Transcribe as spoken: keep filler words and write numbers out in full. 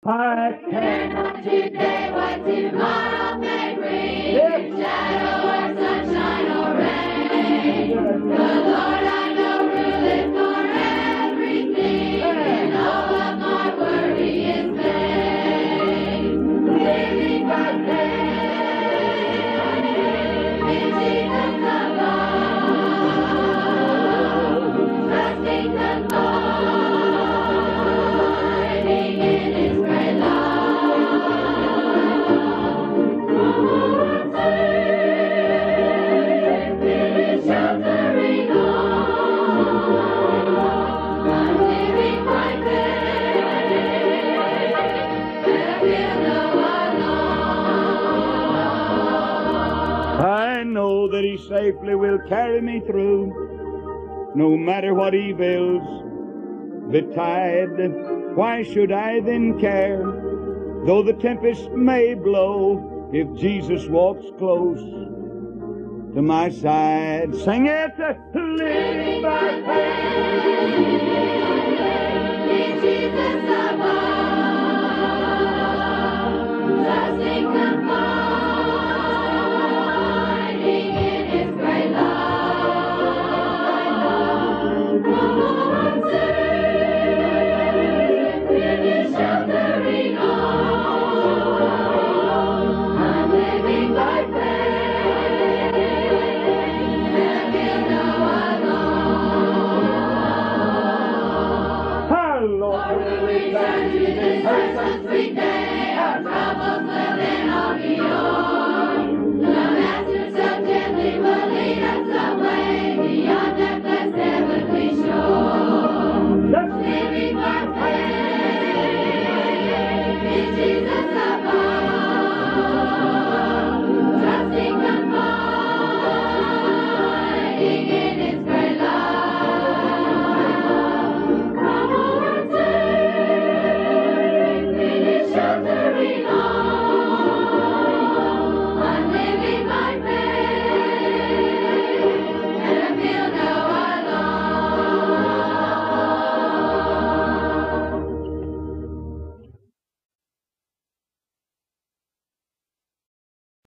I cannot today what tomorrow may bring. Yes. Shadow or sunshine or rain. The Lord I know ruleth for everything. And all of my worry is vain. Living by faith in Jesus alone. Trusting the Lord, hiding in His great love. Safe in His sheltering arms. I'm living by faith, and I feel no alarm. I know that He safely will carry me through, no matter what evils betide. Why should I then care, though the tempest may blow, if Jesus walks close to my side? Sing it, living by faith in Jesus